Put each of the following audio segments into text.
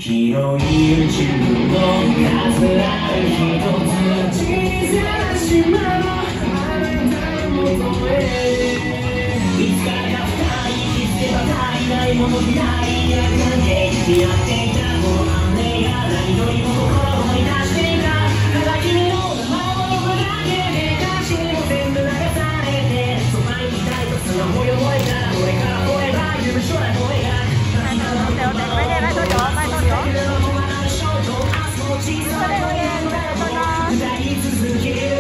広い宇宙の数ある一つ小さな島のあなたの元へいつからか深い気づけば足りないものにないや関係にやっていたこの安寧が何よりも心を満たしていたただ君の名前を呼ぶだけで歌詞も全部流されてそばにいたいとすら思い覚えたこれからフォーエバー夢将来の絵が歌い続ける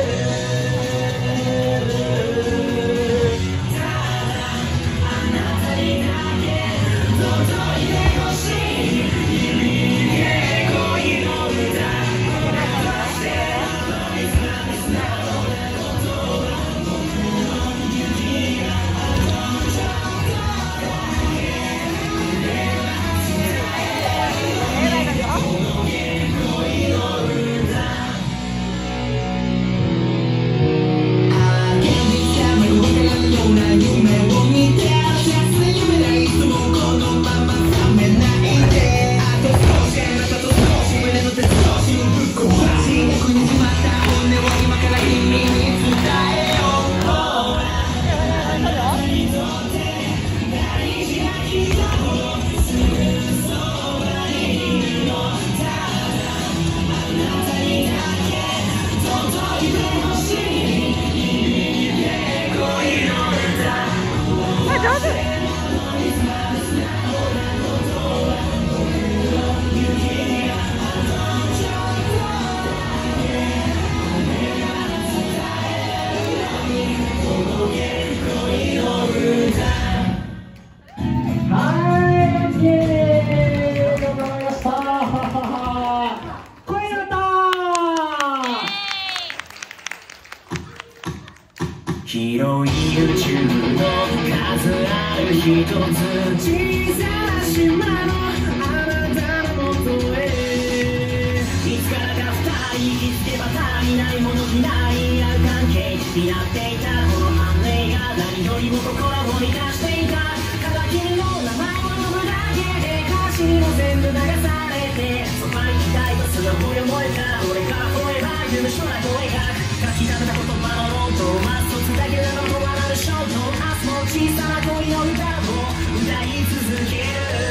広い宇宙の数ある一つ小さな島のあなたの元へいつからか深い気づけば足りないものにないある関係になっていたこの安寧が何よりも心を満たしていたただ君の名前を呼ぶだけで歌詞も全部流されてそばにいたいとすら思い覚えた俺からフォーエバー夢将来を描く書き溜めた言葉のロンとマストだけでの止まらぬ衝動明日も小さな恋の歌を歌い続ける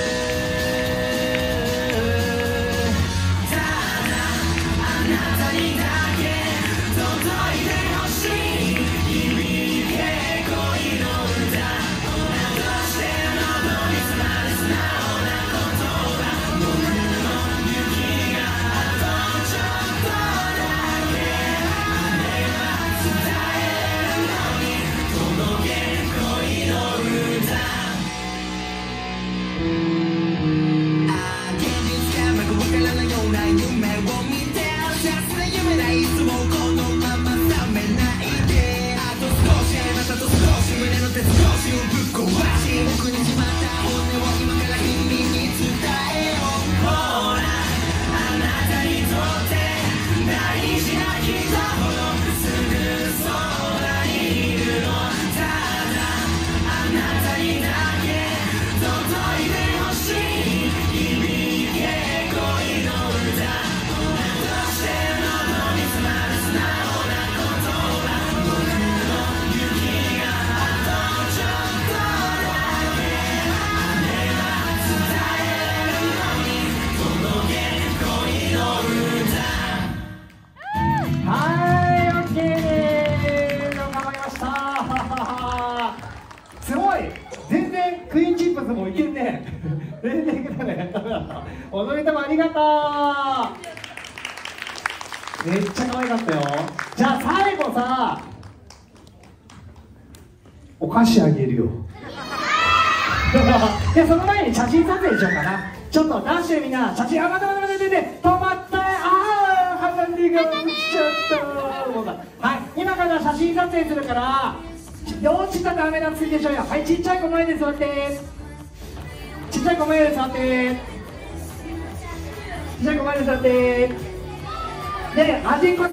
ただあなたにだけ届いてほしい響け恋の歌女として喉に詰まる素直な言葉僕の勇気があとちょっとだけ伝えるのに届け恋の歌現実がまくわからないような夢を見て切な夢だいつもこのまま覚めないであと少しあなたと少し胸の鉄格子をぶっ壊し僕にしまった本音を今から君に伝えようほらあなたにとって大事な人ほどすぐそばにいるのただあなたにだけ届いてほしい響け恋の歌女として喉に詰まる素直な言葉僕の勇気があとちょっとだけあれば伝えるのに届け恋の歌はい、OK です。頑張りました。すごい、全然クイーンチップスもいけんね。全然いけたね。ダメだった。踊りたもありがとう。めっちゃ可愛かったよ。じゃあ最後さ、お菓子あげるよ。でその前に写真撮影しようかな。ちょっとダッシュみんな写真、あ、待って待って待って待って、止まって、ああ花火が落ちちゃった。はい、今から写真撮影するから落ちたらダメだ、ついでしょうよ。はい、ちっちゃい子前で座って、ちっちゃい子前で座って、ちっちゃい子前で座って、で端っこ